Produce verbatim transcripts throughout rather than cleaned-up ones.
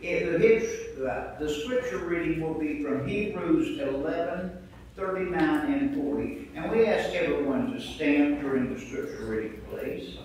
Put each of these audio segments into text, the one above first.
It, it's, uh, the scripture reading will be from Hebrews eleven, thirty-nine and forty. And we ask everyone to stand during the scripture reading, please.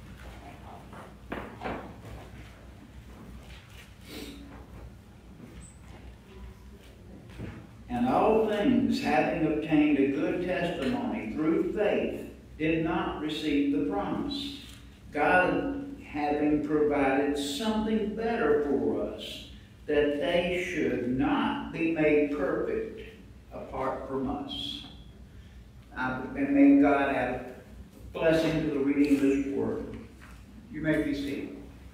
And all things, having obtained a good testimony through faith, did not receive the promise. God having provided something better for us, that they should not be made perfect apart from us. Uh, and may God have blessing to the reading of His Word. You may be seated.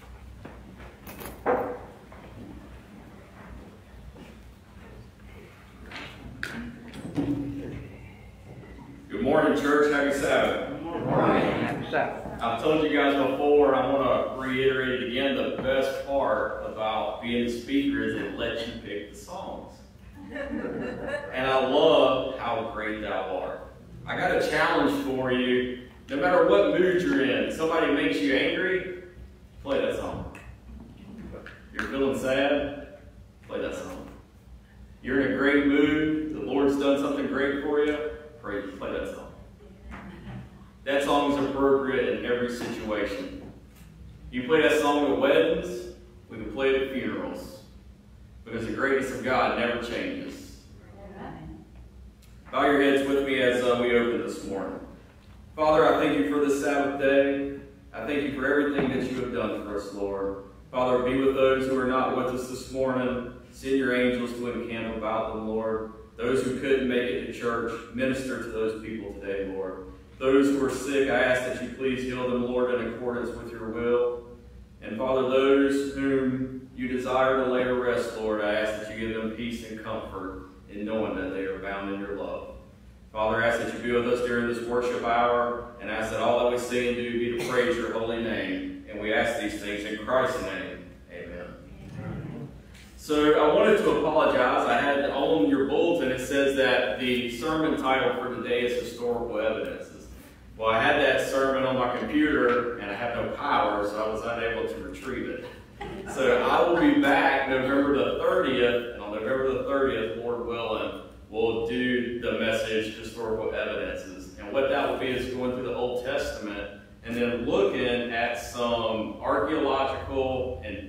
Good morning, church. Happy Sabbath. Good morning. Happy Sabbath. I've told you guys before, I want to reiterate it again, the best part about being a speaker is it lets you pick the songs. And I love how great thou art. I got a challenge for you. No matter what mood you're in, somebody makes you angry, play that song. You're feeling sad, play that song. You're in a great mood, the Lord's done something great for you, pray, play that song. That song is appropriate in every situation. You play that song at weddings, we can play it at funerals. Because the greatness of God never changes. Amen. Bow your heads with me as uh, we open this morning. Father, I thank you for this Sabbath day. I thank you for everything that you have done for us, Lord. Father, be with those who are not with us this morning. Send your angels to encamp about them, Lord. Those who couldn't make it to church, minister to those people today, Lord. Those who are sick, I ask that you please heal them, Lord, in accordance with your will. And Father, those whom you desire to lay to rest, Lord, I ask that you give them peace and comfort in knowing that they are bound in your love. Father, I ask that you be with us during this worship hour, and ask that all that we say and do be to praise your holy name. And we ask these things in Christ's name. Amen. Amen. So I wanted to apologize. I had on your bulletin, it says that the sermon title for today is Historical Evidences. Well, I had that sermon on my computer, and I have no power, so I was unable to retrieve it. So I will be back November the thirtieth, and on November the thirtieth, Lord willing, we'll do the message, Historical Evidences. And what that will be is going through the Old Testament, and then looking at some archaeological and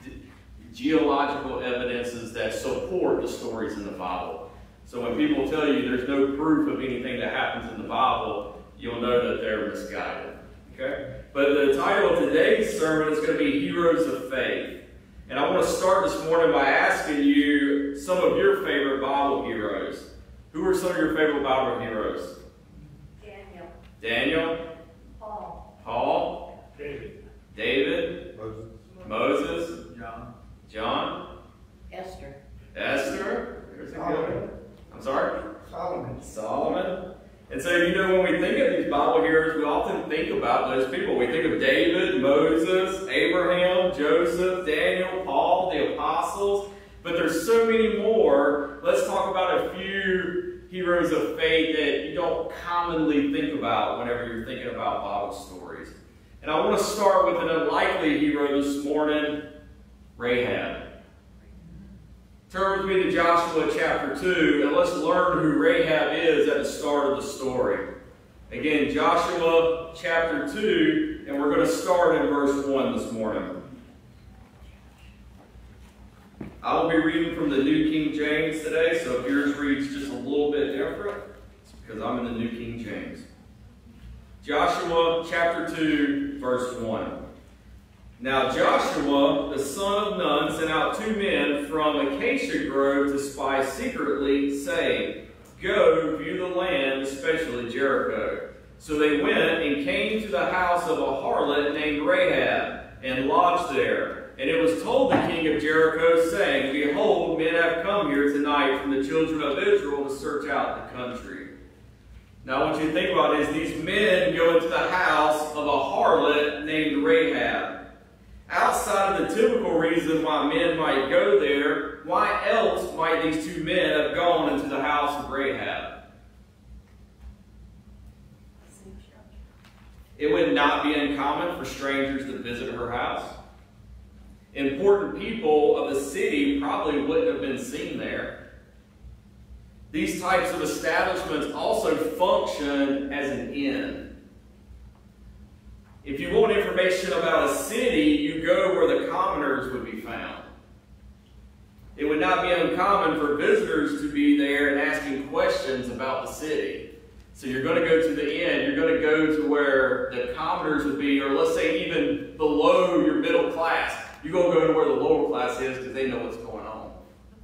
geological evidences that support the stories in the Bible. So when people tell you there's no proof of anything that happens in the Bible, you'll know that they're misguided. Okay? But the title of today's sermon is going to be Heroes of Faith. And I want to start this morning by asking you some of your favorite Bible heroes. Who are some of your favorite Bible heroes? Daniel. Daniel? Paul. Paul? David. David? Moses. Moses? John. John? Esther. Esther? There's a good one. I'm sorry? Solomon. Solomon? And so, you know, when we think of these Bible heroes, we often think about those people. We think of David, Moses, Abraham, Joseph, Daniel, Paul, the apostles. But there's so many more. Let's talk about a few heroes of faith that you don't commonly think about whenever you're thinking about Bible stories. And I want to start with an unlikely hero this morning, Rahab. Turn with me to Joshua chapter two, and let's learn who Rahab is at the start of the story. Again, Joshua chapter two, and we're going to start in verse one this morning. I will be reading from the New King James today, so if yours reads just a little bit different, it's because I'm in the New King James. Joshua chapter two, verse one. Now Joshua, the son of Nun, sent out two men from Acacia Grove to spy secretly, saying, Go view the land, especially Jericho. So they went and came to the house of a harlot named Rahab, and lodged there. And it was told the king of Jericho, saying, Behold, men have come here tonight from the children of Israel to search out the country. Now I want you to think about it, is these men go into the house of a harlot named Rahab. Outside of the typical reason why men might go there, why else might these two men have gone into the house of Rahab? It would not be uncommon for strangers to visit her house. Important people of the city probably wouldn't have been seen there. These types of establishments also function as an inn. If you want information about a city, you go where the commoners would be found. It would not be uncommon for visitors to be there and asking questions about the city. So you're going to go to the inn, you're going to go to where the commoners would be, or let's say even below your middle class. You're going to go to where the lower class is because they know what's going on.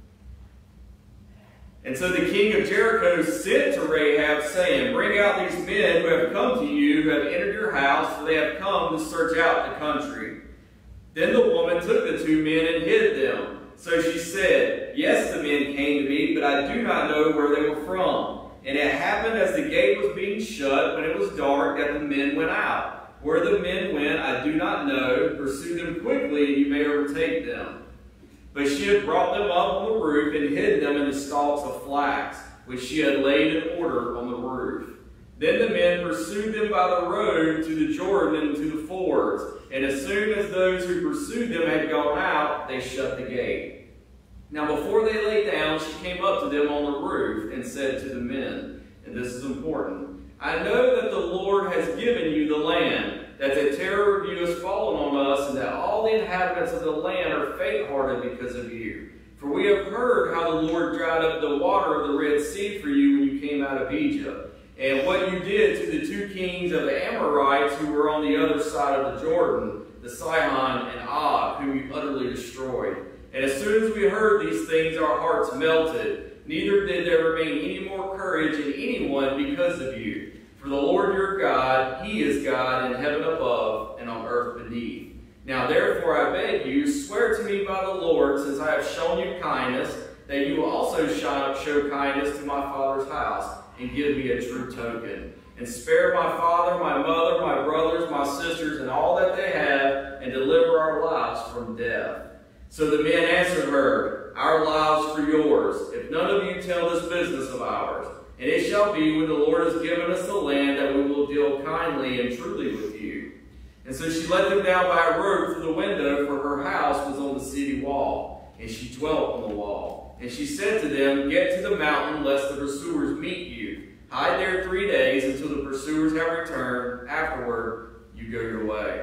And so the king of Jericho sent to Rahab, saying, "Bring out these men who have come to you, who have entered your house, for they have come to search out the country." Then the woman took the two men and hid them. So she said, "Yes, the men came to me, but I do not know where they were from. And it happened as the gate was being shut, when it was dark, that the men went out. Where the men went, I do not know. Pursue them quickly, and you may overtake them." But she had brought them up on the roof and hid them in the stalks of flax, which she had laid in order on the roof. Then the men pursued them by the road to the Jordan and to the fords. And as soon as those who pursued them had gone out, they shut the gate. Now before they lay down, she came up to them on the roof and said to the men, and this is important, "I know that the Lord has given you the land, that the terror of you has fallen on us, and that all the inhabitants of the land are faint-hearted because of you. For we have heard how the Lord dried up the water of the Red Sea for you when you came out of Egypt, and what you did to the two kings of the Amorites who were on the other side of the Jordan, the Sihon and Og, whom you utterly destroyed. And as soon as we heard these things, our hearts melted. Neither did there remain any more courage in anyone because of you. For the Lord your God, He is God in heaven above and on earth beneath. Now therefore I beg you, swear to me by the Lord, since I have shown you kindness, that you will also show kindness to my father's house, and give me a true token. And spare my father, my mother, my brothers, my sisters, and all that they have, and deliver our lives from death." So the men answered her, "Our lives for yours, if none of you tell this business of ours. And it shall be, when the Lord has given us the land, that we will deal kindly and truly with you." And so she let them down by a rope through the window, for her house was on the city wall, and she dwelt on the wall. And she said to them, "Get to the mountain, lest the pursuers meet you. Hide there three days until the pursuers have returned. Afterward, you go your way."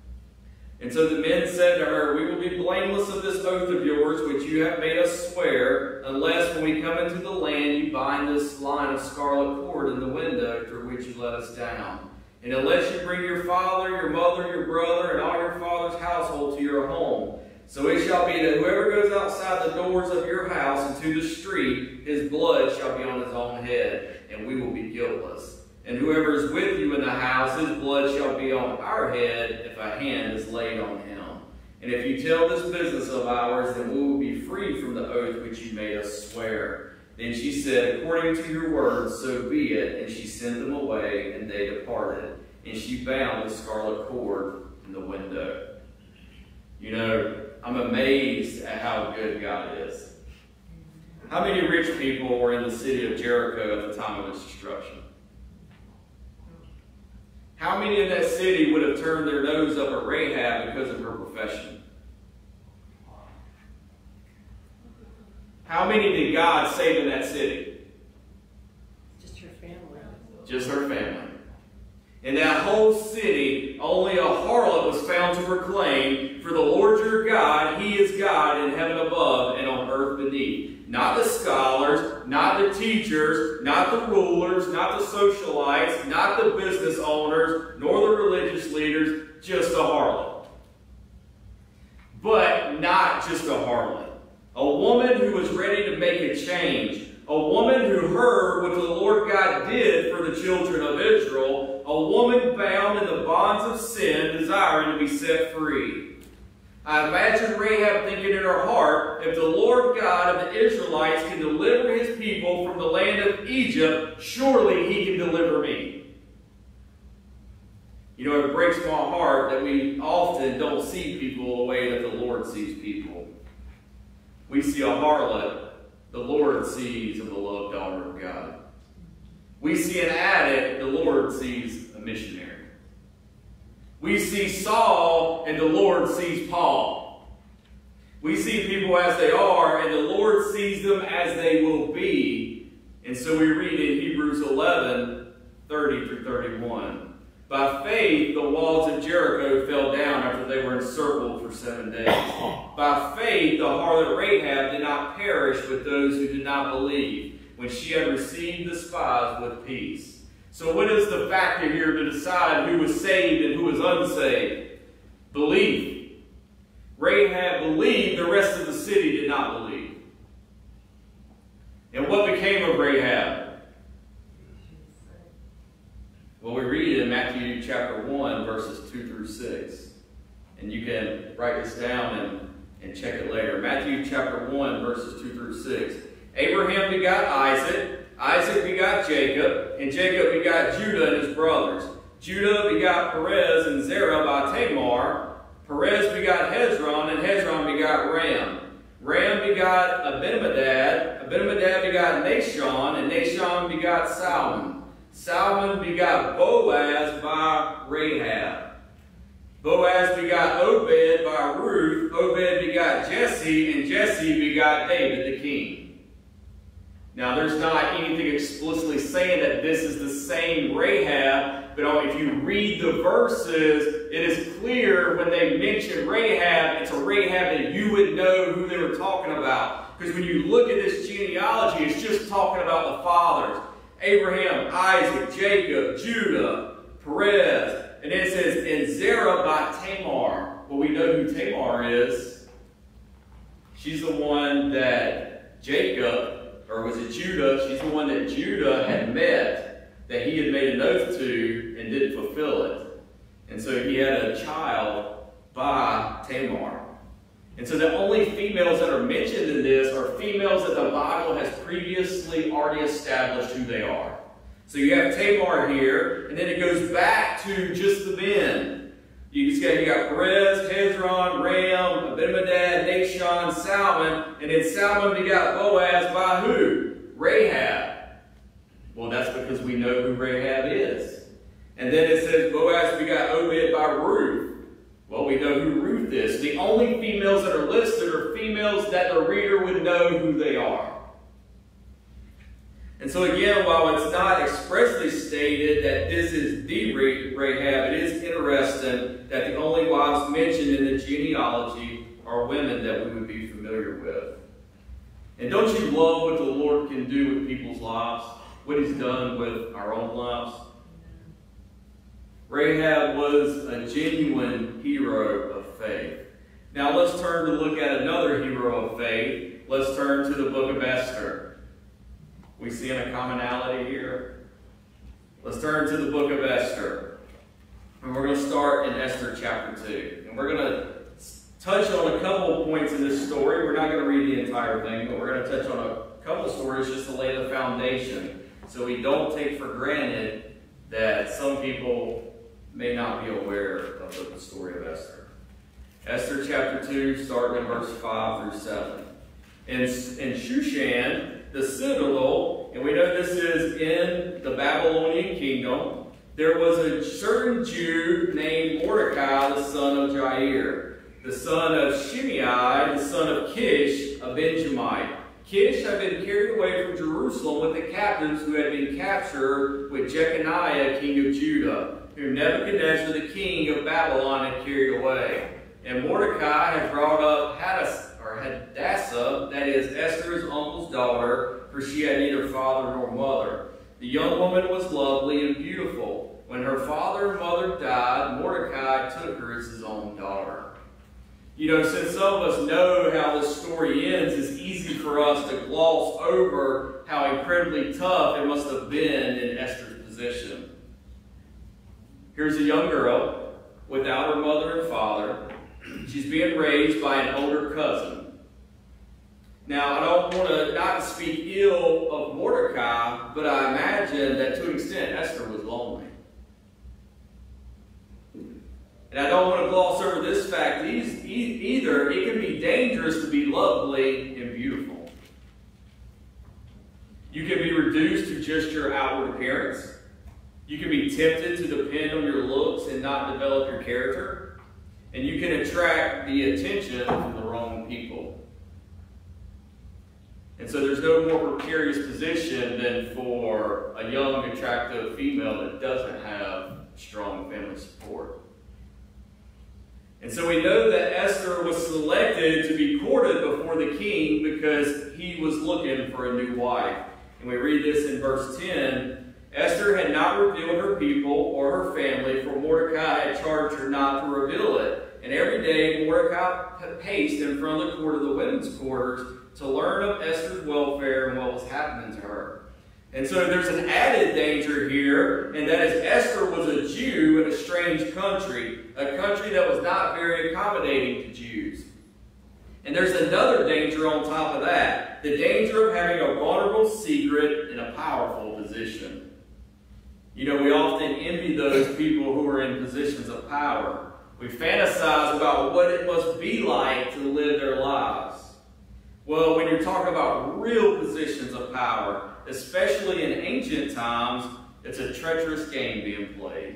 And so the men said to her, "We will be blameless of this oath of yours, which you have made us swear, unless when we come into the land you bind this line of scarlet cord in the window through which you let us down. And unless you bring your father, your mother, your brother, and all your father's household to your home. So it shall be that whoever goes outside the doors of your house into the street, his blood shall be on his own head, and we will be guiltless. And whoever is with you in the house, his blood shall be on our head if a hand is laid on him. And if you tell this business of ours, then we will be free from the oath which you made us swear." Then she said, "According to your words, so be it." And she sent them away, and they departed. And she bound the scarlet cord in the window. You know, I'm amazed at how good God is. How many rich people were in the city of Jericho at the time of its destruction? How many in that city would have turned their nose up at Rahab because of her profession? How many did God save in that city? Just her family. Just her family. In that whole city, only a harlot was found to proclaim, "For the Lord your God, He is God in heaven above and on earth beneath." Not the scholars, not the teachers, not the rulers, not the socialites, not the business owners, nor the religious leaders, just a harlot. But not just a harlot. A woman who was ready to make a change. A woman who heard what the Lord God did for the children of Israel. A woman bound in the bonds of sin, desiring to be set free. I imagine Rahab thinking in her heart, if the Lord God of the Israelites can deliver His people from the land of Egypt, surely He can deliver me. You know, it breaks my heart that we often don't see people the way that the Lord sees people. We see a harlot, the Lord sees a beloved daughter of God. We see an addict, the Lord sees a missionary. We see Saul, and the Lord sees Paul. We see people as they are, and the Lord sees them as they will be. And so we read in Hebrews eleven, thirty through thirty-one. By faith, the walls of Jericho fell down after they were encircled for seven days. By faith, the harlot Rahab did not perish with those who did not believe, when she had received the spies with peace. So what is the factor here to decide who was saved and who was unsaved? Belief. Rahab believed, the rest of the city did not believe. And what became of Rahab? Well, we read it in Matthew chapter one, verses two through six. And you can write this down and, and check it later. Matthew chapter one, verses two through six. Abraham begot Isaac, Isaac begot Jacob, and Jacob begot Judah and his brothers. Judah begot Perez and Zerah by Tamar. Perez begot Hezron, and Hezron begot Ram. Ram begot Abinadab, Abinadab begot Nashon, and Nashon begot Salmon. Salmon begot Boaz by Rahab. Boaz begot Obed by Ruth. Obed begot Jesse, and Jesse begot David the king. Now, there's not anything explicitly saying that this is the same Rahab, but if you read the verses, it is clear when they mention Rahab, it's a Rahab that you would know who they were talking about. Because when you look at this genealogy, it's just talking about the fathers. Abraham, Isaac, Jacob, Judah, Perez. And then it says, and Zerah by Tamar. Well, we know who Tamar is. She's the one that Jacob, or was it Judah? She's the one that Judah had met, that he had made an oath to and didn't fulfill it. And so he had a child by Tamar. And so the only females that are mentioned in this are females that the Bible has previously already established who they are. So you have Tamar here, and then it goes back to just the men. You just got, you got Perez, Hezron, Ram, Abinadab, Nashon, Salmon, and then Salmon begot Boaz by who? Rahab. Well, that's because we know who Rahab is. And then it says Boaz begot Obed by Ruth. Well, we know who Ruth is. The only females that are listed are females that the reader would know who they are. And so again, while it's not expressly stated that this is the Rahab, it is interesting that the only wives mentioned in the genealogy are women that we would be familiar with. And don't you love what the Lord can do with people's lives? What He's done with our own lives? Rahab was a genuine hero of faith. Now let's turn to look at another hero of faith. Let's turn to the book of Esther. We see a commonality here. Let's turn to the book of Esther. And we're going to start in Esther chapter two. And we're going to touch on a couple of points in this story. We're not going to read the entire thing, but we're going to touch on a couple of stories just to lay the foundation, so we don't take for granted that some people may not be aware of the story of Esther. Esther chapter two, starting in verse five through seven. In, in Shushan, the citadel, and we know this is in the Babylonian kingdom, there was a certain Jew named Mordecai, the son of Jair, the son of Shimei, the son of Kish, a Benjamite. Kish had been carried away from Jerusalem with the captives who had been captured with Jeconiah, king of Judah, whom Nebuchadnezzar, the king of Babylon, had carried away. And Mordecai had brought up Hadassah, or Hadassah, that is Esther's uncle's daughter, for she had neither father nor mother. The young woman was lovely and beautiful. When her father and mother died, Mordecai took her as his own daughter. You know, since some of us know how this story ends, it's easy for us to gloss over how incredibly tough it must have been in Esther's position. Here's a young girl without her mother and father. She's being raised by an older cousin. Now, I don't want to not speak ill of Mordecai, but I imagine that to an extent Esther was lonely. And I don't want to gloss over this fact either. It can be dangerous to be lovely and beautiful. You can be reduced to just your outward appearance. You can be tempted to depend on your looks and not develop your character. And you can attract the attention from the wrong people. And so there's no more precarious position than for a young, attractive female that doesn't have strong family support. And so we know that Esther was selected to be courted before the king because he was looking for a new wife. And we read this in verse ten. Esther had not revealed her people or her family, for Mordecai had charged her not to reveal it. And every day Mordecai paced in front of the court of the women's quarters to learn of Esther's welfare and what was happening to her. And so there's an added danger here, and that is Esther was a Jew in a strange country, a country that was not very accommodating to Jews. And there's another danger on top of that, the danger of having a vulnerable secret in a powerful position. You know, we often envy those people who are in positions of power. We fantasize about what it must be like to live their lives. Well, when you're talking about real positions of power, especially in ancient times, it's a treacherous game being played.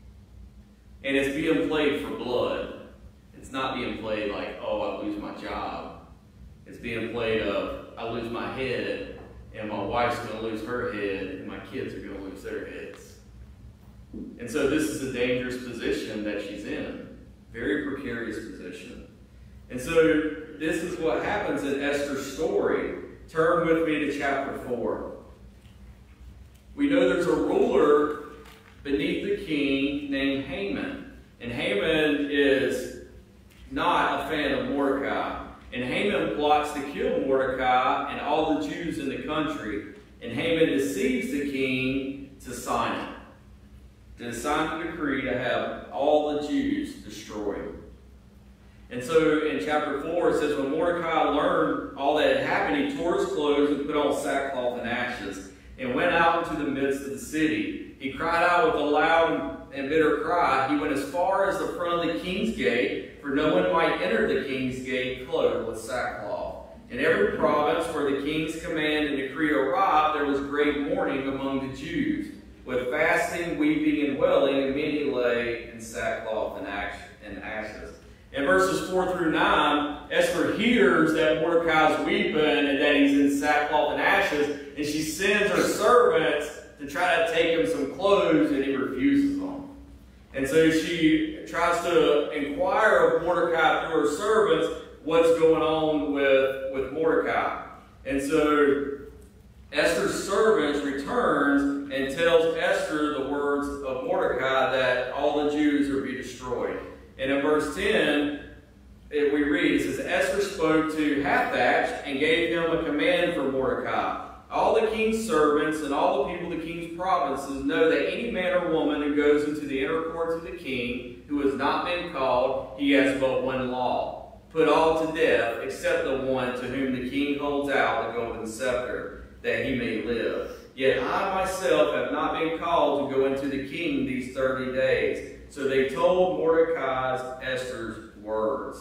And it's being played for blood. It's not being played like, oh, I lose my job. It's being played of, I lose my head, and my wife's going to lose her head, and my kids are going to lose their heads. And so this is a dangerous position that she's in. Very precarious position. And so this is what happens in Esther's story. Turn with me to chapter four. We know there's a ruler beneath the king named Haman. And Haman is not a fan of Mordecai. And Haman plots to kill Mordecai and all the Jews in the country. And Haman deceives the king to sign it. To sign the decree to have all the Jews destroyed. And so in chapter four it says, when Mordecai learned all that had happened, he tore his clothes and put on sackcloth and ashes, and went out into the midst of the city. He cried out with a loud and bitter cry. He went as far as the front of the king's gate, for no one might enter the king's gate clothed with sackcloth. In every province where the king's command and decree arrived, there was great mourning among the Jews, with fasting, weeping, and wailing, and many lay in sackcloth and ashes. In verses four through nine, Esther hears that Mordecai's weeping and that he's in sackcloth and ashes, and she sends her servants to try to take him some clothes, and he refuses them. And so she tries to inquire of Mordecai through her servants what's going on with, with Mordecai. And so Esther's servant returns and tells Esther the words of Mordecai that all the Jews are to be destroyed. And in verse ten, it, we read, it says, Esther spoke to Hathach and gave him a command for Mordecai. All the king's servants and all the people of the king's provinces know that any man or woman who goes into the inner courts of the king, who has not been called, he has but one law. Put all to death, except the one to whom the king holds out the golden scepter, that he may live. Yet I myself have not been called to go into the king these thirty days. So they told Mordecai's Esther's words.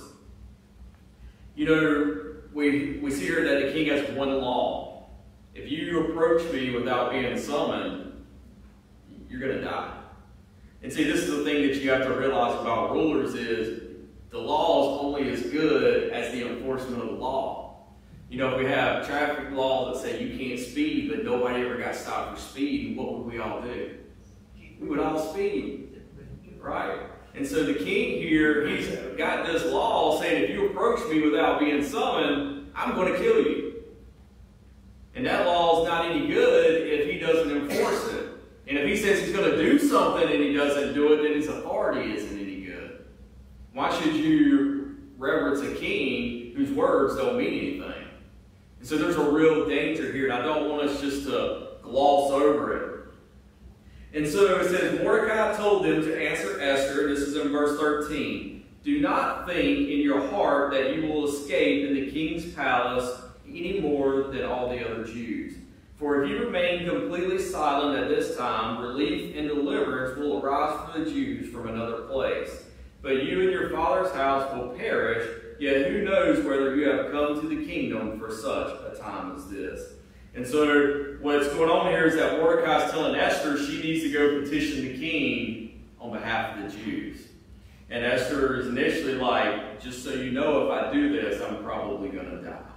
You know, we, we see here that the king has one law. If you approach me without being summoned, you're going to die. And see, this is the thing that you have to realize about rulers is the law is only as good as the enforcement of the law. You know, if we have traffic laws that say you can't speed, but nobody ever got stopped for speeding, what would we all do? We would all speed. Right? And so the king here, he's got this law saying if you approach me without being summoned, I'm going to kill you. And that law is not any good if he doesn't enforce it. And if he says he's going to do something and he doesn't do it, then his authority isn't any good. Why should you reverence a king whose words don't mean anything? And so there's a real danger here, and I don't want us just to gloss over it. And so it says, Mordecai told them to answer Esther, this is in verse thirteen, do not think in your heart that you will escape in the king's palace any more than all the other Jews. For if you remain completely silent at this time, relief and deliverance will arise for the Jews from another place. But you and your father's house will perish, yet who knows whether you have come to the kingdom for such a time as this. And so what's going on here is that Mordecai is telling Esther she needs to go petition the king on behalf of the Jews. And Esther is initially like, just so you know, if I do this, I'm probably going to die.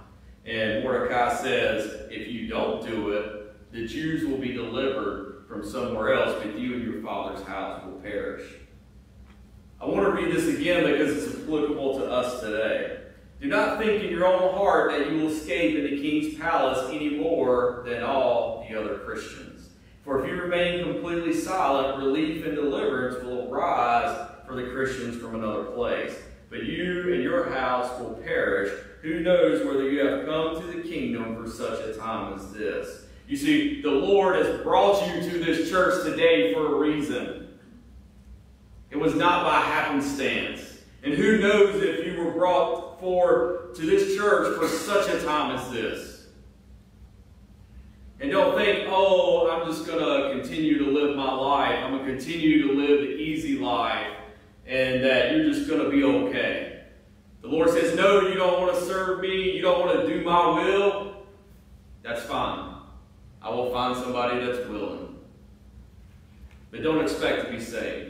And Mordecai says, if you don't do it, the Jews will be delivered from somewhere else, but you and your father's house will perish. I want to read this again because it's applicable to us today. Do not think in your own heart that you will escape in the king's palace any more than all the other Christians. For if you remain completely silent, relief and deliverance will arise for the Christians from another place. But you and your house will perish. Who knows whether you have come to the kingdom for such a time as this? You see, the Lord has brought you to this church today for a reason. It was not by happenstance. And who knows if you were brought forward to this church for such a time as this. And don't think, oh, I'm just going to continue to live my life. I'm going to continue to live the easy life. And that you're just going to be okay. The Lord says, no, you don't want to serve me. You don't want to do my will. That's fine. I will find somebody that's willing. But don't expect to be saved.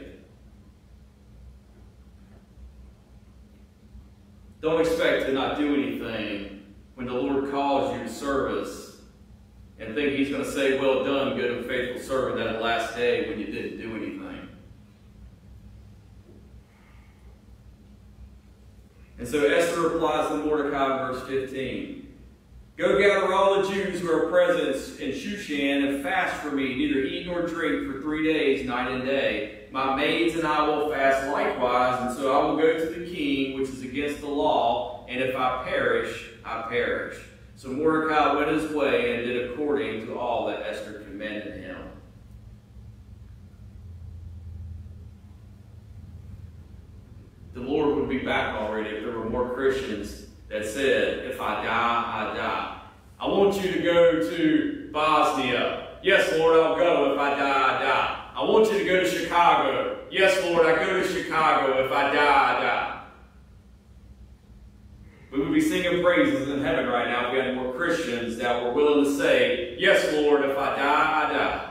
Don't expect to not do anything when the Lord calls you to service and think He's going to say, well done, good and faithful servant, that last day when you didn't do anything. And so Esther replies to Mordecai in verse fifteen. Go gather all the Jews who are present in Shushan and fast for me, neither eat nor drink for three days, night and day. My maids and I will fast likewise, and so I will go to the king, which is against the law, and if I perish, I perish. So Mordecai went his way and did according to all that Esther commanded him. The Lord would be back already if there were more Christians that said, if I die, I die. I want you to go to Bosnia. Yes, Lord, I'll go. If I die, I die. I want you to go to Chicago. Yes, Lord, I go to Chicago. If I die, I die. We would be singing praises in heaven right now if we had more Christians that were willing to say, yes, Lord, if I die, I die.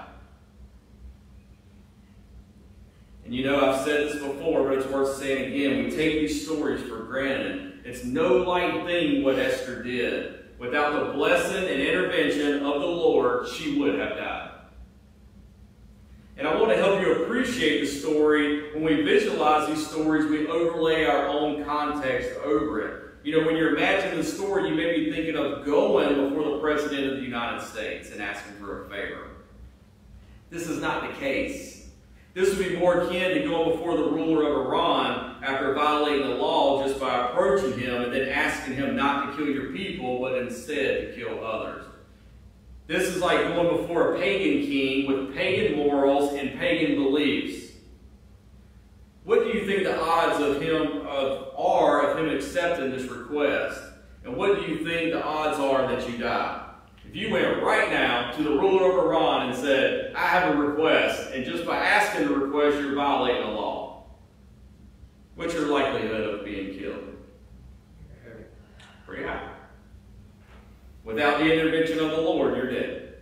And you know, I've said this before, but it's worth saying again. We take these stories for granted. It's no light thing what Esther did. Without the blessing and intervention of the Lord, she would have died. And I want to help you appreciate the story. When we visualize these stories, we overlay our own context over it. You know, when you're imagining the story, you may be thinking of going before the President of the United States and asking for a favor. This is not the case. This would be more akin to going before the ruler of Iran after violating the law just by approaching him and then asking him not to kill your people, but instead to kill others. This is like going before a pagan king with pagan morals and pagan beliefs. What do you think the odds of him of, are of him accepting this request? And what do you think the odds are that you die? If you went right now to the ruler of Iran and said, I have a request, and just by asking the request, you're violating the law, what's your likelihood of being killed? Pretty high. Without the intervention of the Lord, you're dead.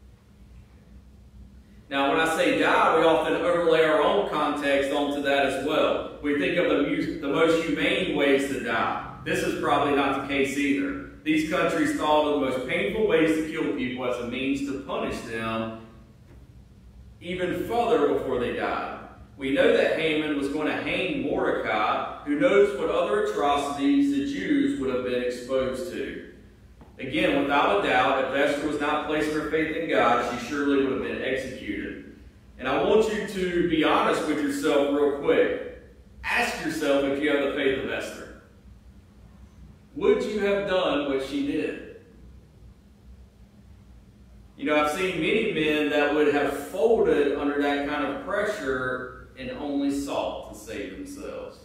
Now, when I say die, we often overlay our own context onto that as well. We think of the, the most humane ways to die. This is probably not the case either. These countries thought of the most painful ways to kill people as a means to punish them even further before they died. We know that Haman was going to hang Mordecai, who knows what other atrocities the Jews would have been exposed to. Again, without a doubt, if Esther was not placing her faith in God, she surely would have been executed. And I want you to be honest with yourself real quick. Ask yourself if you have the faith of Esther. Would you have done what she did? You know, I've seen many men that would have folded under that kind of pressure and only sought to save themselves.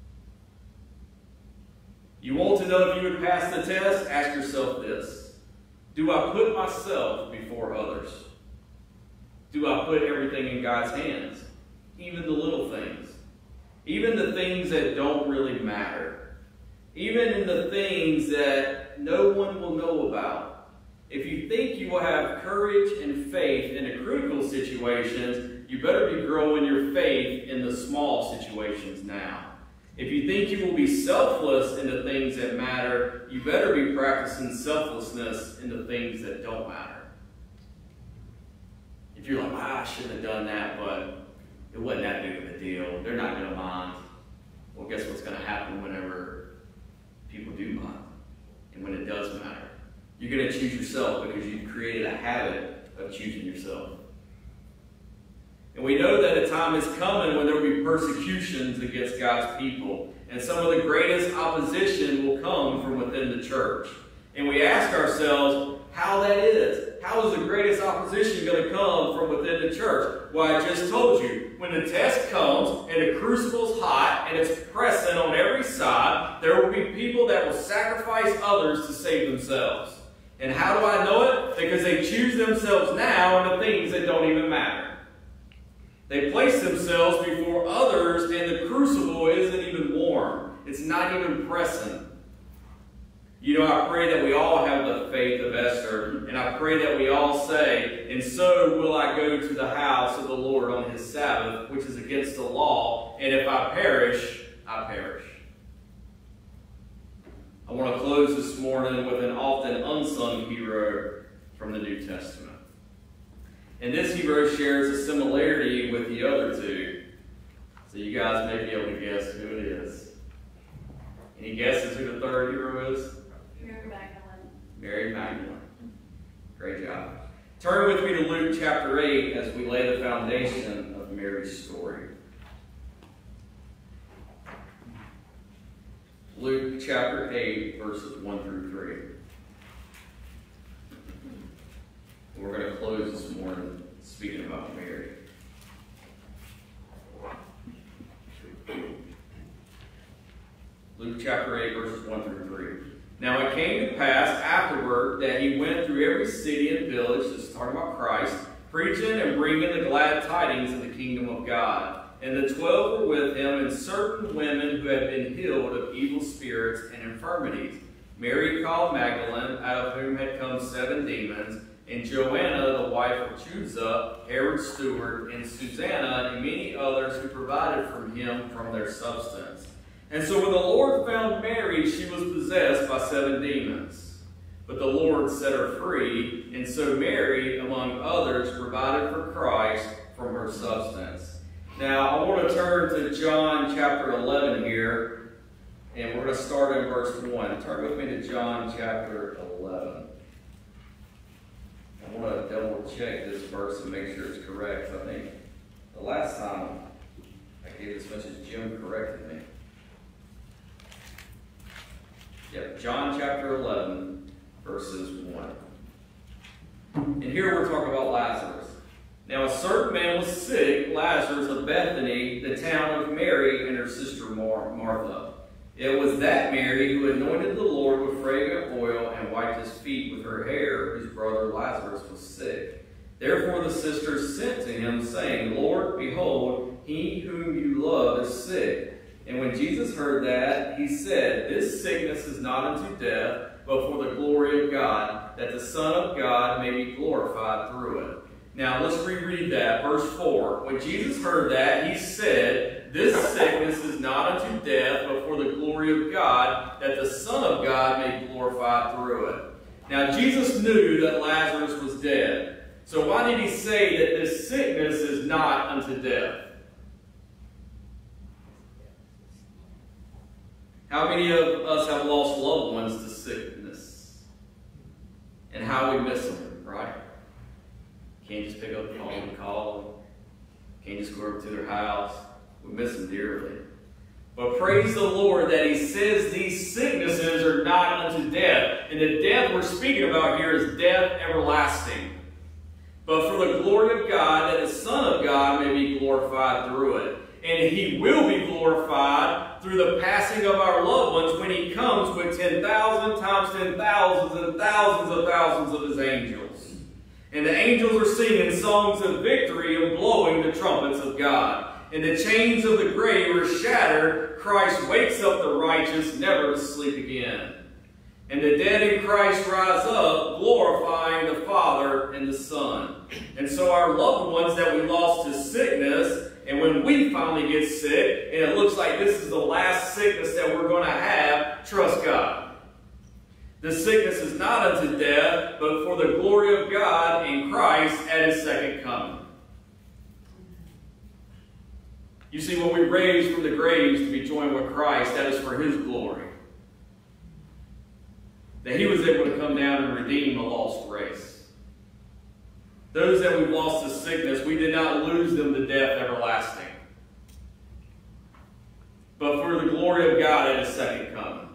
You want to know if you would pass the test? Ask yourself this. Do I put myself before others? Do I put everything in God's hands? Even the little things. Even the things that don't really matter. Even in the things that no one will know about. If you think you will have courage and faith in the critical situations, you better be growing your faith in the small situations now. If you think you will be selfless in the things that matter, you better be practicing selflessness in the things that don't matter. If you're like, ah, I shouldn't have done that, but it wasn't that big of a deal. They're not going to mind. Well, guess what's going to happen whenever people do mind? And when it does matter? You're going to choose yourself because you've created a habit of choosing yourself. And we know that a time is coming when there will be persecutions against God's people. And some of the greatest opposition will come from within the church. And we ask ourselves how that is. How is the greatest opposition going to come from within the church? Well, I just told you. When the test comes and the crucible's hot and it's pressing on every side, there will be people that will sacrifice others to save themselves. And how do I know it? Because they choose themselves now in the things that don't even matter. They place themselves before others and the crucible isn't even warm. It's not even pressing. You know, I pray that we all have the faith of Esther, and I pray that we all say, and so will I go to the house of the Lord on his Sabbath, which is against the law, and if I perish, I perish. I want to close this morning with an often unsung hero from the New Testament. And this hero shares a similarity with the other two. So you guys may be able to guess who it is. Any guesses who the third hero is? Mary Magdalene. Mary Magdalene. Great job. Turn with me to Luke chapter eight as we lay the foundation of Mary's story. Luke chapter eight, verses one through three. We're going to close this morning speaking about Mary. Luke chapter eight, verses one through three. Now it came to pass afterward that he went through every city and village, this is talking about Christ, preaching and bringing the glad tidings of the kingdom of God. And the twelve were with him, and certain women who had been healed of evil spirits and infirmities. Mary called Magdalene, out of whom had come seven demons, and Joanna, the wife of Chuza, Herod's steward, and Susanna, and many others who provided from him from their substance. And so when the Lord found Mary, she was possessed by seven demons. But the Lord set her free, and so Mary, among others, provided for Christ from her substance. Now, I want to turn to John chapter eleven here, and we're going to start in verse one. Turn with me to John chapter eleven. I want to double check this verse and make sure it's correct. I think the last time I gave this message, Jim corrected me. Yep, John chapter eleven, verses one. And here we're talking about Lazarus. Now a certain man was sick, Lazarus of Bethany, the town of Mary and her sister Mar Martha. It was that Mary who anointed the Lord with fragrant oil and wiped his feet with her hair, whose brother Lazarus was sick. Therefore the sisters sent to him, saying, Lord, behold, he whom you love is sick. And when Jesus heard that, he said, This sickness is not unto death, but for the glory of God, that the Son of God may be glorified through it. Now let's reread that, verse four. When Jesus heard that, he said, This sickness is not unto death, but for the glory of God, that the Son of God may be glorified through it. Now Jesus knew that Lazarus was dead. So why did he say that this sickness is not unto death? How many of us have lost loved ones to sickness? And how we miss them, right? Can't just pick up the phone and call them. Can't just go over to their house. We miss them dearly. But praise the Lord that he says these sicknesses are not unto death. And the death we're speaking about here is death everlasting. But for the glory of God, that the Son of God may be glorified through it. And he will be glorified through the passing of our loved ones when he comes with ten thousand times ten thousands and thousands of thousands of his angels. And the angels are singing songs of victory and blowing the trumpets of God. And the chains of the grave are shattered. Christ wakes up the righteous, never to sleep again. And the dead in Christ rise up, glorifying the Father and the Son. And so our loved ones that we lost to sickness, And when we finally get sick, and it looks like this is the last sickness that we're going to have, trust God. The sickness is not unto death, but for the glory of God in Christ at His second coming. You see, when we raise from the graves to be joined with Christ, that is for His glory. That He was able to come down and redeem a lost race. Those that we've lost to sickness, we did not lose them to death everlasting, but for the glory of God at His second coming.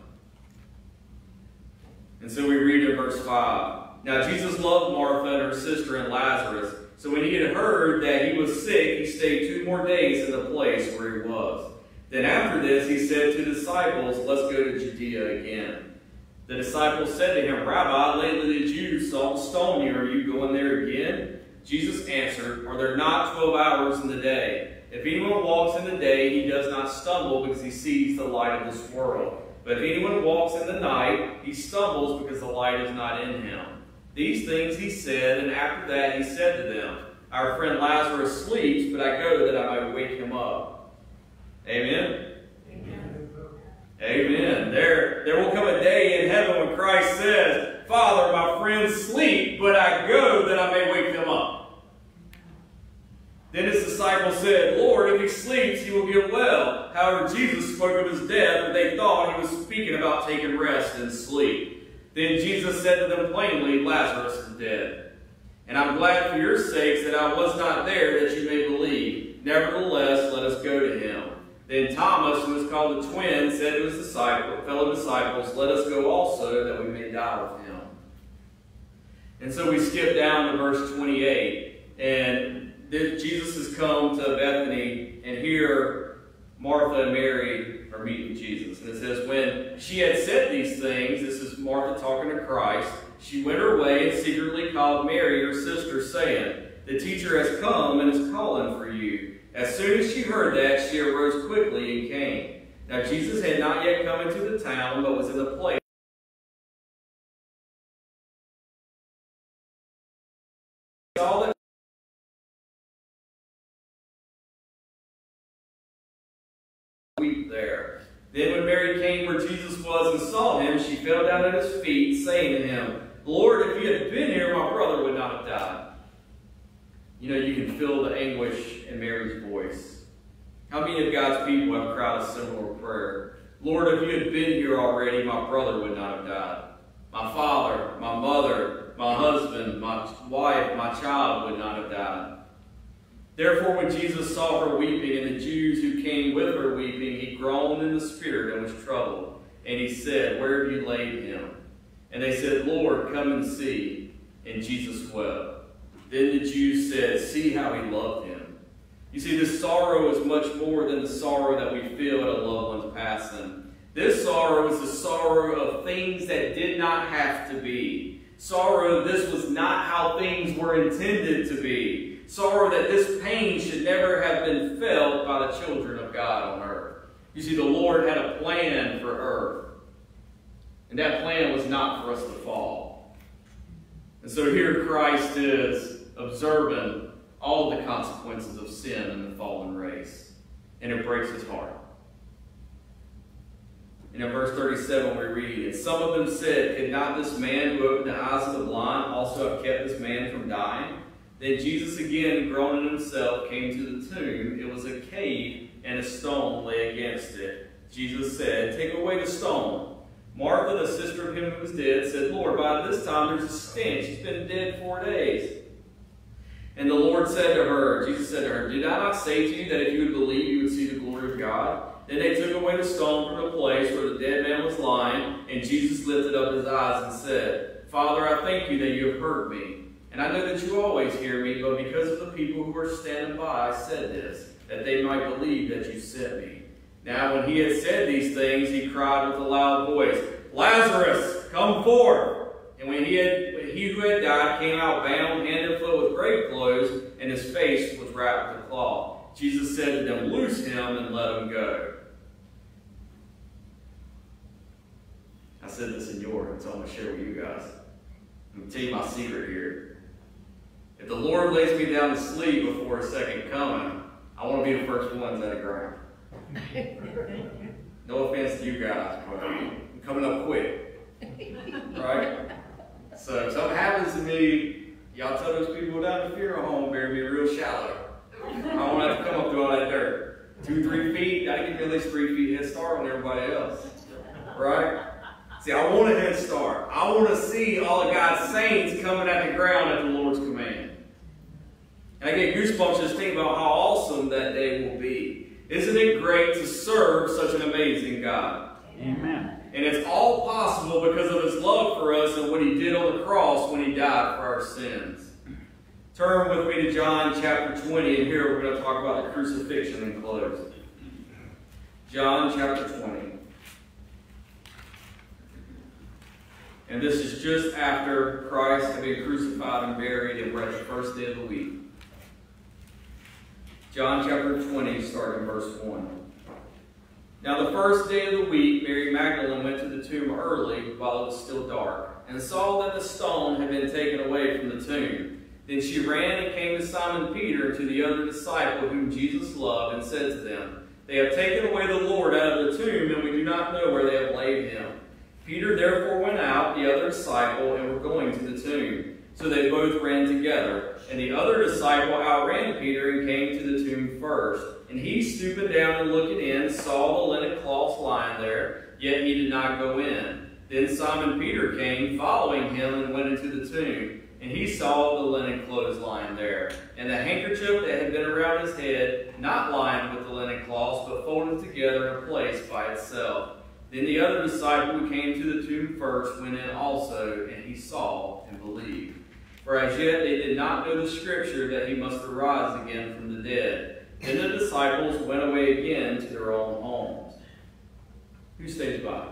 And so we read in verse five. Now Jesus loved Martha and her sister and Lazarus. So when He had heard that he was sick, He stayed two more days in the place where He was. Then after this He said to the disciples, let's go to Judea again. The disciples said to Him, Rabbi, lately the Jews sought to stone you. Are you going there again? Jesus answered, are there not twelve hours in the day? If anyone walks in the day, he does not stumble because he sees the light of this world. But if anyone walks in the night, he stumbles because the light is not in him. These things He said, and after that He said to them, our friend Lazarus sleeps, but I go that I might wake him up. Amen? Amen. Amen. There, there will come a day in heaven when Christ says, Father, my friends sleep, but I go that I may wake them up. Then His disciples said, Lord, if he sleeps, he will get well. However, Jesus spoke of his death, and they thought He was speaking about taking rest and sleep. Then Jesus said to them plainly, Lazarus is dead. And I'm glad for your sakes that I was not there, that you may believe. Nevertheless, let us go to him. Then Thomas, who was called the twin, said to his disciple, fellow disciples, let us go also, that we may die with him. And so we skip down to verse twenty-eight. And Jesus has come to Bethany, and here Martha and Mary are meeting Jesus. And it says, when she had said these things, this is Martha talking to Christ, she went her way and secretly called Mary, her sister, saying, the teacher has come and is calling for you. As soon as she heard that, she arose quickly and came. Now Jesus had not yet come into the town, but was in the place. All that weep there. Then when Mary came where Jesus was and saw Him, she fell down at His feet, saying to Him, Lord, if you had been here, my brother would not have died. You know, you can feel the anguish in Mary's voice. How many of God's people have cried a similar prayer? Lord, if you had been here already, my brother would not have died. My father, my mother, my husband, my wife, my child would not have died. Therefore, when Jesus saw her weeping, and the Jews who came with her weeping, He groaned in the spirit and was troubled. And He said, where have you laid him? And they said, Lord, come and see. And Jesus wept. Then the Jews said, see how He loved him. You see, this sorrow is much more than the sorrow that we feel at a loved one's passing. This sorrow is the sorrow of things that did not have to be. Sorrow, this was not how things were intended to be. Sorrow that this pain should never have been felt by the children of God on earth. You see, the Lord had a plan for earth. And that plan was not for us to fall. And so here Christ is observing all the consequences of sin in the fallen race. And it breaks His heart. And in verse thirty-seven we read, and some of them said, could not this man who opened the eyes of the blind also have kept this man from dying? Then Jesus again, groaning himself, came to the tomb. It was a cave, and a stone lay against it. Jesus said, take away the stone. Martha, the sister of him who was dead, said, Lord, by this time there's a stench. He's been dead four days. And the Lord said to her, Jesus said to her, did I not say to you that if you would believe, you would see the glory of God? Then they took away the stone from the place where the dead man was lying, and Jesus lifted up His eyes and said, Father, I thank you that you have heard me. And I know that you always hear me, but because of the people who are standing by, I said this, that they might believe that you sent me. Now when He had said these things, He cried with a loud voice, Lazarus, come forth! And when he, had, when he who had died came out bound hand and foot with grave clothes, and his face was wrapped with a cloth. Jesus said to them, loose him and let him go. I said this in York, so I'm going to share with you guys. I'm going to tell you my secret here. If the Lord lays me down to sleep before His second coming, I want to be the first ones at the ground. No offense to you guys, but I'm coming up quick. Right? So if something happens to me, y'all tell those people down the funeral home, bury me real shallow. I don't have to come up through all that dirt. Two, three feet, gotta give me at least three feet head start on everybody else. Right? See, I want a head start. I want to see all of God's saints coming at the ground at the Lord's command. And I get goosebumps just thinking about how awesome that day will be. Isn't it great to serve such an amazing God? Amen. And it's all possible because of His love for us and what He did on the cross when He died for our sins. Turn with me to John chapter twenty, and here we're going to talk about the crucifixion and close. John chapter twenty. And this is just after Christ had been crucified and buried, and we're at the first day of the week. John chapter twenty, starting verse one. Now the first day of the week, Mary Magdalene went to the tomb early while it was still dark, and saw that the stone had been taken away from the tomb. Then she ran and came to Simon Peter and to the other disciple whom Jesus loved, and said to them, They have taken away the Lord out of the tomb, and we do not know where they have laid him. Peter therefore went out, the other disciple, and were going to the tomb. So they both ran together. And the other disciple outran Peter and came to the tomb first. And he, stooping down and looking in, saw the linen cloths lying there, yet he did not go in. Then Simon Peter came, following him, and went into the tomb. And he saw the linen clothes lying there, and the handkerchief that had been around his head, not lying with the linen cloths, but folded together in a place by itself. Then the other disciple who came to the tomb first went in also, and he saw and believed. For as yet they did not know the scripture that he must arise again from the dead. Then the disciples went away again to their own homes. Who stays by?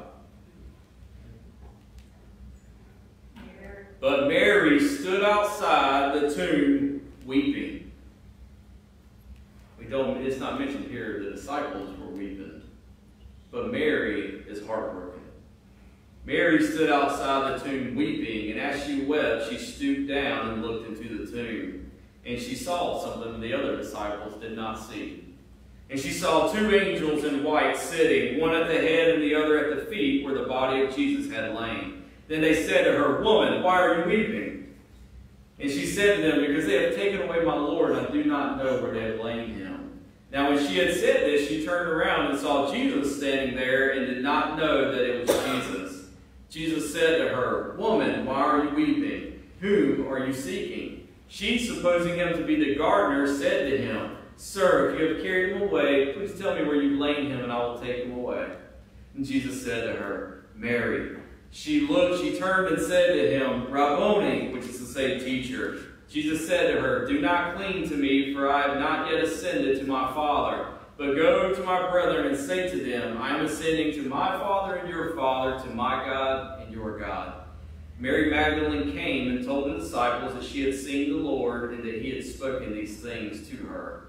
But Mary stood outside the tomb weeping. We don't, it's not mentioned here the disciples were weeping. But Mary is heartbroken. Mary stood outside the tomb weeping, and as she wept, she stooped down and looked into the tomb. And she saw something the other disciples did not see. And she saw two angels in white sitting, one at the head and the other at the feet where the body of Jesus had lain. Then they said to her, Woman, why are you weeping? And she said to them, Because they have taken away my Lord, and I do not know where they have laid him. Now when she had said this, she turned around and saw Jesus standing there, and did not know that it was Jesus. Jesus said to her, Woman, why are you weeping? Whom are you seeking? She, supposing him to be the gardener, said to him, Sir, if you have carried him away, please tell me where you've laid him, and I will take him away. And Jesus said to her, Mary. She looked, she turned and said to him, Rabboni, which is to say, teacher. Jesus said to her, Do not cling to me, for I have not yet ascended to my Father. But go to my brethren and say to them, I am ascending to my Father and your Father, to my God and your God. Mary Magdalene came and told the disciples that she had seen the Lord, and that he had spoken these things to her.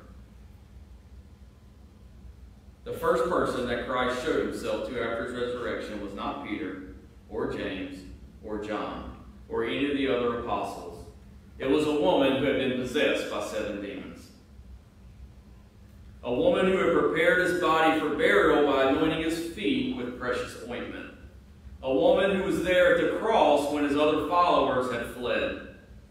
The first person that Christ showed himself to after his resurrection was not Peter, or James, or John, or any of the other apostles. It was a woman who had been possessed by seven demons. A woman who had prepared his body for burial by anointing his feet with precious ointment. A woman who was there at the cross when his other followers had fled.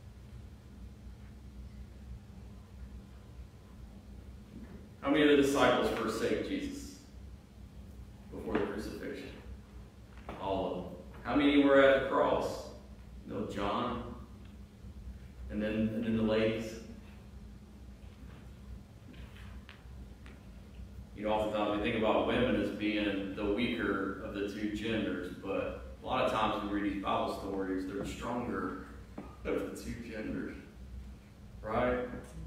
How many of the disciples forsake Jesus before the crucifixion? All of them. How many were at the cross? No, John, and then and then the ladies. You know, oftentimes we think about women as being the weaker of the two genders, but a lot of times when we read these Bible stories, they're stronger of the two genders, right?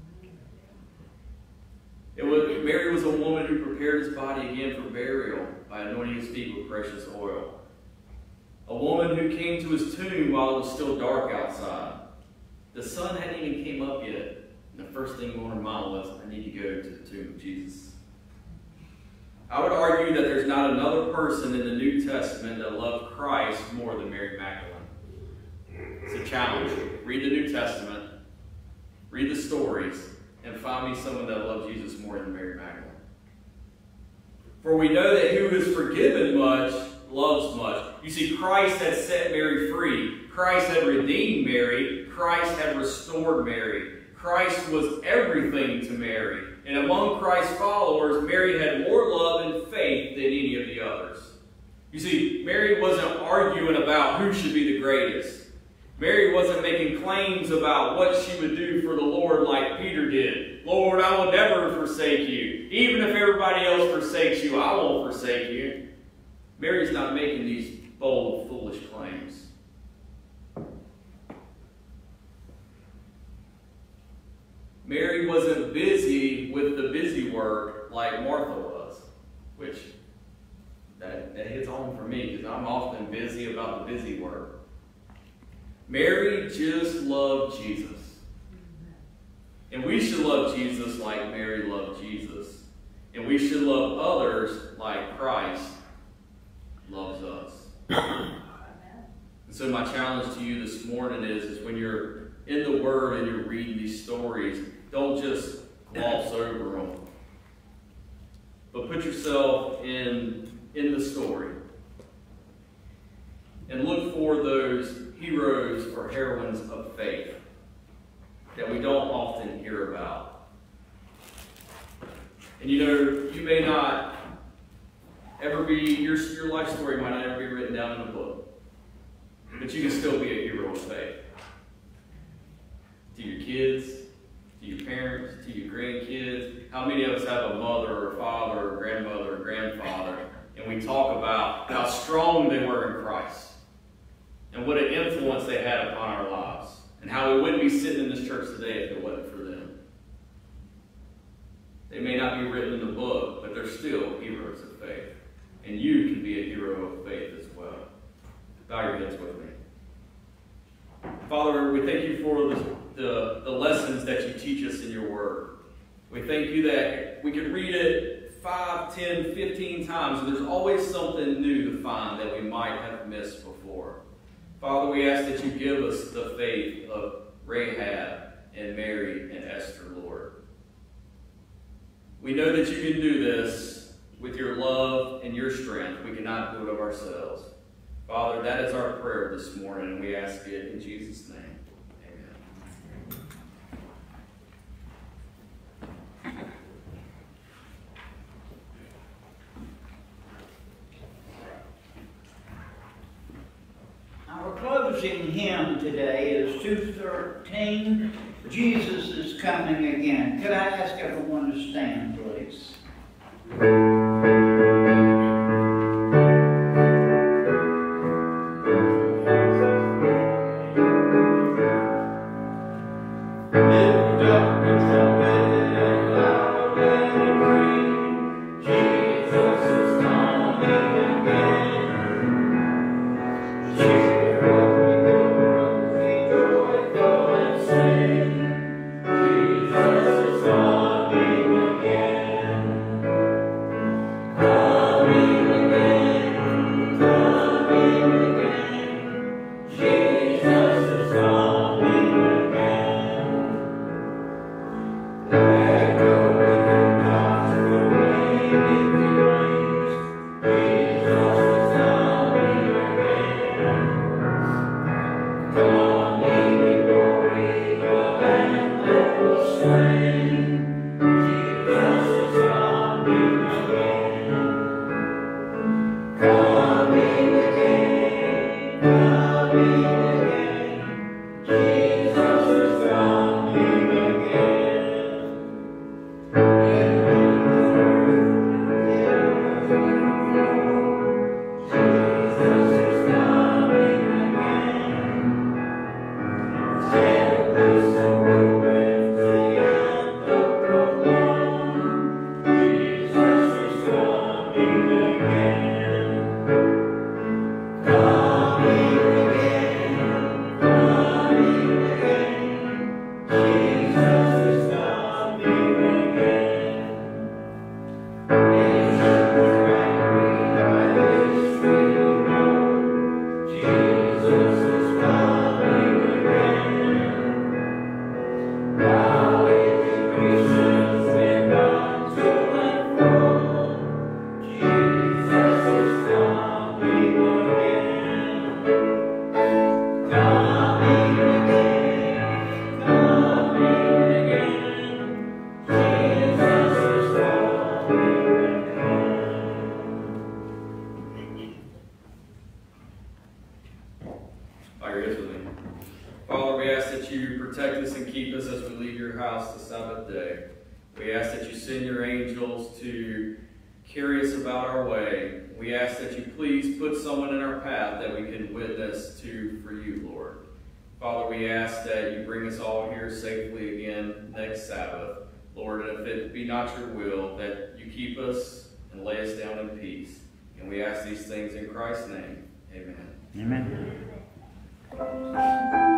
It was Mary was a woman who prepared his body again for burial by anointing his feet with precious oil. A woman who came to his tomb while it was still dark outside. The sun hadn't even came up yet. And the first thing on her mind was, I need to go to the tomb of Jesus. I would argue that there's not another person in the New Testament that loved Christ more than Mary Magdalene. It's a challenge. Read the New Testament. Read the stories. and find me someone that loves Jesus more than Mary Magdalene. For we know that who is forgiven much loves much. You see, Christ had set Mary free. Christ had redeemed Mary. Christ had restored Mary. Christ was everything to Mary. And among Christ's followers, Mary had more love and faith than any of the others. You see, Mary wasn't arguing about who should be the greatest. Mary wasn't making claims about what she would do for the Lord like Peter did. Lord, I will never forsake you. Even if everybody else forsakes you, I won't forsake you. Mary's not making these bold, foolish claims. Mary wasn't busy with the busy work like Martha was, which that, that hits home for me because I'm often busy about the busy work. Mary just loved Jesus. And we should love Jesus like Mary loved Jesus. And we should love others like Christ loves us. And so my challenge to you this morning is, is when you're in the Word and you're reading these stories, don't just gloss over them. But put yourself in, in the story. And look for those heroes or heroines of faith that we don't often hear about. And you know, you may not ever be, your, your life story might not ever be written down in a book, but you can still be a hero of faith. To your kids, to your parents, to your grandkids. How many of us have a mother or father or grandmother or grandfather, and we talk about how strong they were in Christ and what an influence they had upon our lives, and how we wouldn't be sitting in this church today if it wasn't for them. They may not be written in the book, but they're still heroes of faith. And you can be a hero of faith as well. Bow your heads with me. Father, we thank you for the, the, the lessons that you teach us in your word. We thank you that we can read it five, ten, fifteen times, and there's always something new to find that we might have missed before. Father, we ask that you give us the faith of Rahab and Mary and Esther, Lord. We know that you can do this with your love and your strength. We cannot do it of ourselves. Father, that is our prayer this morning, and we ask it in Jesus' name. Our closing hymn today is two thirteen, Jesus is Coming Again. Could I ask everyone to stand, please? Stand, listen, move, here it is with me. Father, we ask that you protect us and keep us as we leave your house the Sabbath day. We ask that you send your angels to carry us about our way. We ask that you please put someone in our path that we can witness to for you, Lord. Father, we ask that you bring us all here safely again next Sabbath. Lord, and if it be not your will, that you keep us and lay us down in peace. And we ask these things in Christ's name. Amen. Amen.